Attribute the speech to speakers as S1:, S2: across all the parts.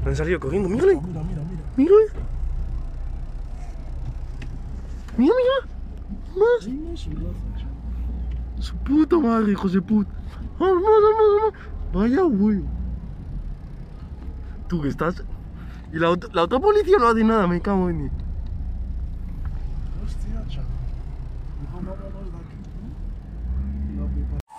S1: Han salido corriendo, mírale.
S2: Mira, mira, mira.
S1: Mírale. Mira, mira. Más.
S2: Ay, no, su raza.
S1: Su puta madre, hijos de puta. Vamos, vamos, vamos. Vaya, güey. Tú que estás. Y la otra policía no hace nada, me cago en ti.
S2: Hostia, chaval. Mejor vámonos de aquí, ¿no? No, mi padre.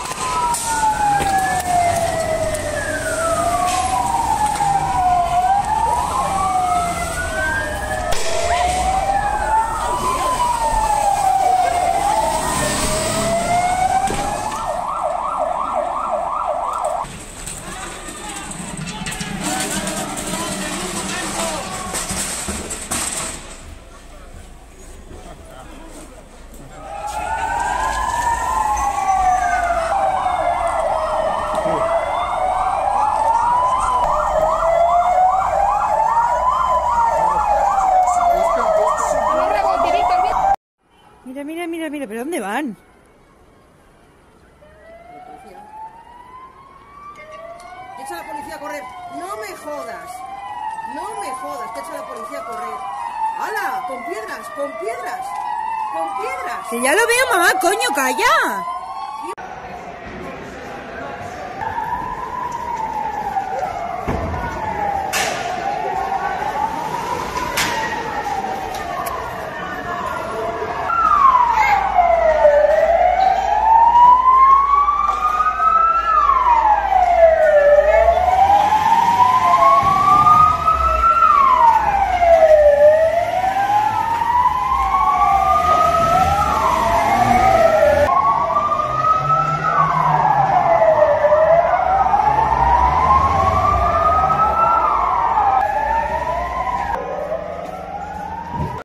S3: Mira, mira, mira, mira, ¿pero dónde van?
S4: Echa a la policía a correr. No me jodas. No me jodas. Que echa a la policía a correr. ¡Hala! Con piedras, con piedras. Con piedras.
S3: Que ya lo veo, mamá, coño, calla.